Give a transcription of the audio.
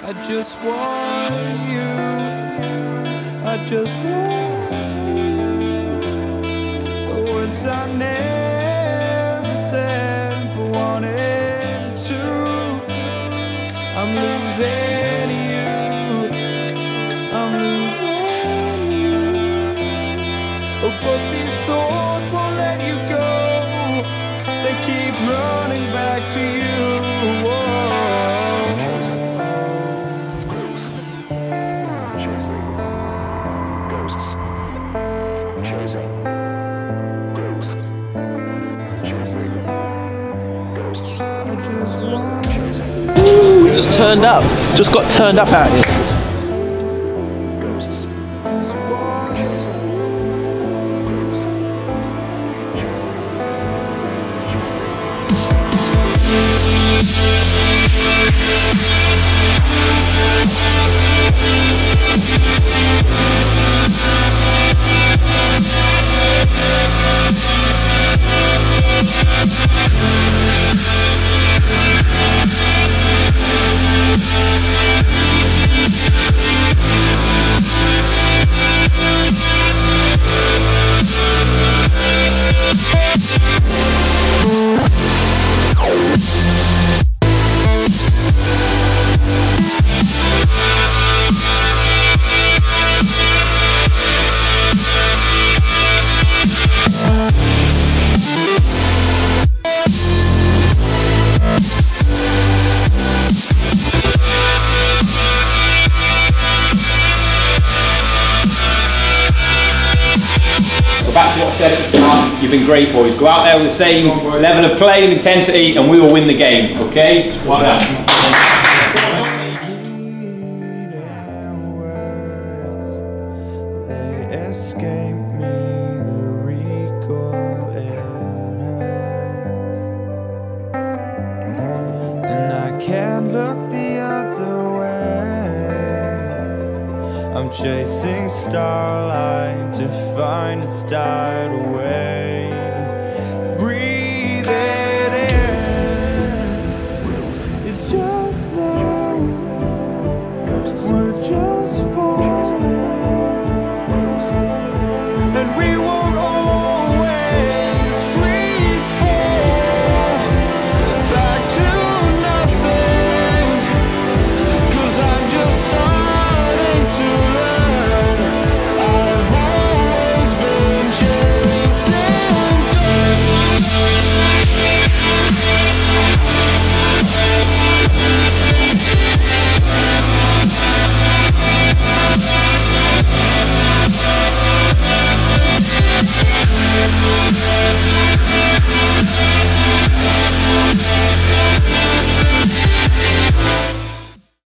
I just want you. I just want you. The words I never said but wanted to. I'm losing you. I'm losing you. Oh, but these thoughts won't let you go. They keep running back to you. Ooh, we just turned up. Just got turned up out here. Back to what I said at the start, you've been great boys. Go out there with the same level of play and intensity and we will win the game, okay? Well done. They escape me, the recoil it hurts. And I can't look the other way. I'm chasing starlight to find a style away.